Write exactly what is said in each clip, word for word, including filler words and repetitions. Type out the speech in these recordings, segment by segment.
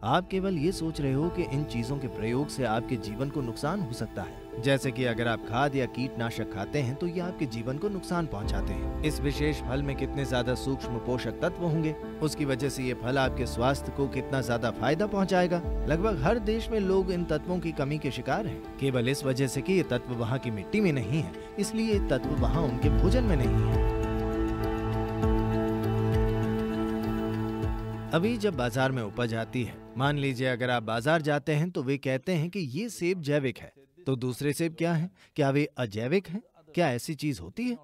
आप केवल ये सोच रहे हो कि इन चीजों के प्रयोग से आपके जीवन को नुकसान हो सकता है। जैसे कि अगर आप खाद या कीटनाशक खाते हैं तो ये आपके जीवन को नुकसान पहुंचाते हैं। इस विशेष फल में कितने ज्यादा सूक्ष्म पोषक तत्व होंगे, उसकी वजह से ये फल आपके स्वास्थ्य को कितना ज्यादा फायदा पहुंचाएगा। लगभग हर देश में लोग इन तत्वों की कमी के शिकार हैं, केवल इस वजह से कि ये तत्व वहाँ की मिट्टी में नहीं है, इसलिए ये तत्व वहाँ उनके भोजन में नहीं है। अभी जब बाजार में उपज आती है, मान लीजिए अगर आप बाजार जाते हैं तो वे कहते हैं कि ये सेब जैविक है, तो दूसरे सेब क्या हैं? क्या वे अजैविक हैं? क्या ऐसी चीज होती है?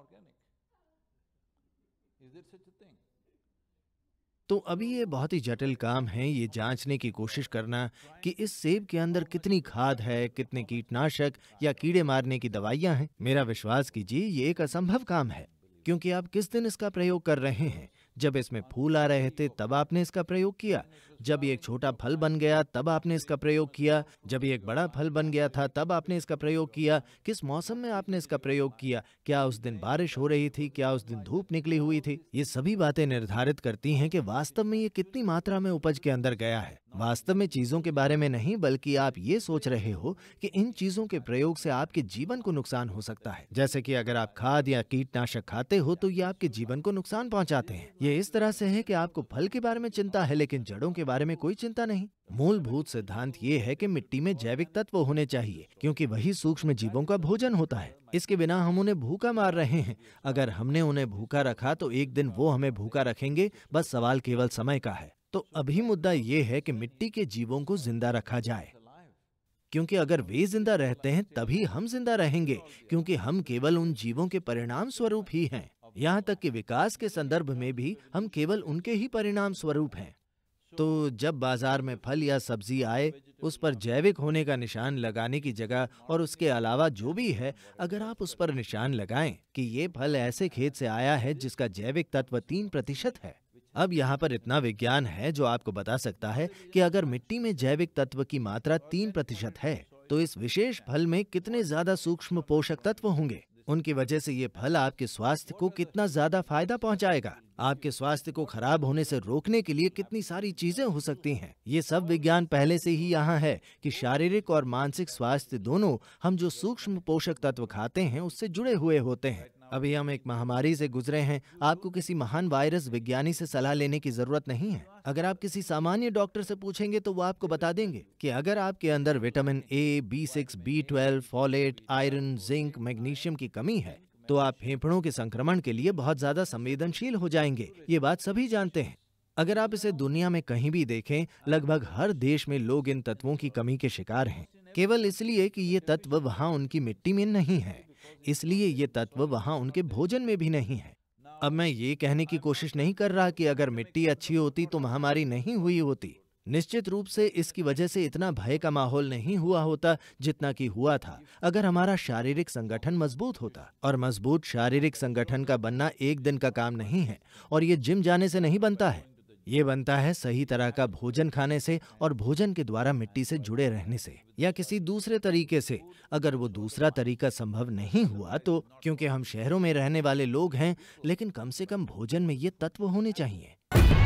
तो अभी ये बहुत ही जटिल काम है ये जांचने की कोशिश करना कि इस सेब के अंदर कितनी खाद है, कितने कीटनाशक या कीड़े मारने की दवाइयां हैं। मेरा विश्वास कीजिए ये एक असंभव काम है, क्योंकि आप किस दिन इसका प्रयोग कर रहे हैं? जब इसमें फूल आ रहे थे तब आपने इसका प्रयोग किया, जब ये एक छोटा फल बन गया तब आपने इसका प्रयोग किया, जब ये एक बड़ा फल बन गया था तब आपने इसका प्रयोग किया। किस मौसम में आपने इसका प्रयोग किया? क्या उस दिन बारिश हो रही थी? क्या उस दिन धूप निकली हुई थी? ये सभी बातें निर्धारित करती हैं कि वास्तव में ये कितनी मात्रा में उपज के अंदर गया है। वास्तव में चीजों के बारे में नहीं, बल्कि आप ये सोच रहे हो कि इन चीजों के प्रयोग से आपके जीवन को नुकसान हो सकता है। जैसे कि अगर आप खाद या कीटनाशक खाते हो तो ये आपके जीवन को नुकसान पहुंचाते हैं। ये इस तरह से है कि आपको फल के बारे में चिंता है लेकिन जड़ों के बारे में कोई चिंता नहीं। मूलभूत सिद्धांत ये है कि मिट्टी में जैविक तत्व होने चाहिए, क्योंकि वही सूक्ष्म जीवों का भोजन होता है। इसके बिना हम उन्हें भूखा मार रहे हैं। अगर हमने उन्हें भूखा रखा तो एक दिन वो हमें भूखा रखेंगे, बस सवाल केवल समय का है। तो अभी मुद्दा ये है कि मिट्टी के जीवों को जिंदा रखा जाए, क्योंकि अगर वे जिंदा रहते हैं तभी हम जिंदा रहेंगे, क्योंकि हम केवल उन जीवों के परिणाम स्वरूप ही हैं। यहाँ तक कि विकास के संदर्भ में भी हम केवल उनके ही परिणाम स्वरूप हैं। तो जब बाजार में फल या सब्जी आए, उस पर जैविक होने का निशान लगाने की जगह और उसके अलावा जो भी है, अगर आप उस पर निशान लगाएं कि ये फल ऐसे खेत से आया है जिसका जैविक तत्व तीन प्रतिशत है। अब यहाँ पर इतना विज्ञान है जो आपको बता सकता है कि अगर मिट्टी में जैविक तत्व की मात्रा तीन प्रतिशत है तो इस विशेष फल में कितने ज्यादा सूक्ष्म पोषक तत्व होंगे। उनकी वजह से ये फल आपके स्वास्थ्य को कितना ज्यादा फायदा पहुंचाएगा। आपके स्वास्थ्य को खराब होने से रोकने के लिए कितनी सारी चीजें हो सकती हैं। ये सब विज्ञान पहले से ही यहाँ है कि शारीरिक और मानसिक स्वास्थ्य दोनों हम जो सूक्ष्म पोषक तत्व खाते हैं उससे जुड़े हुए होते हैं। अभी हम एक महामारी से गुजरे हैं। आपको किसी महान वायरस विज्ञानी से सलाह लेने की जरूरत नहीं है। अगर आप किसी सामान्य डॉक्टर से पूछेंगे तो वो आपको बता देंगे कि अगर आपके अंदर vitamin A, B six, B twelve, folate, iron, zinc, magnesium की कमी है तो आप फेफड़ों के संक्रमण के लिए बहुत ज्यादा संवेदनशील हो जाएंगे। ये बात सभी जानते हैं। अगर आप इसे दुनिया में कहीं भी देखें, लगभग हर देश में लोग इन तत्वों की कमी के शिकार हैं, केवल इसलिए कि ये तत्व वहाँ उनकी मिट्टी में नहीं है, इसलिए ये तत्व वहाँ उनके भोजन में भी नहीं है। अब मैं ये कहने की कोशिश नहीं कर रहा कि अगर मिट्टी अच्छी होती तो महामारी नहीं हुई होती। निश्चित रूप से इसकी वजह से इतना भय का माहौल नहीं हुआ होता जितना कि हुआ था अगर हमारा शारीरिक संगठन मजबूत होता। और मजबूत शारीरिक संगठन का बनना एक दिन का काम नहीं है, और ये जिम जाने से नहीं बनता है। ये बनता है सही तरह का भोजन खाने से और भोजन के द्वारा मिट्टी से जुड़े रहने से, या किसी दूसरे तरीके से। अगर वो दूसरा तरीका संभव नहीं हुआ तो क्योंकि हम शहरों में रहने वाले लोग हैं, लेकिन कम से कम भोजन में ये तत्व होने चाहिए।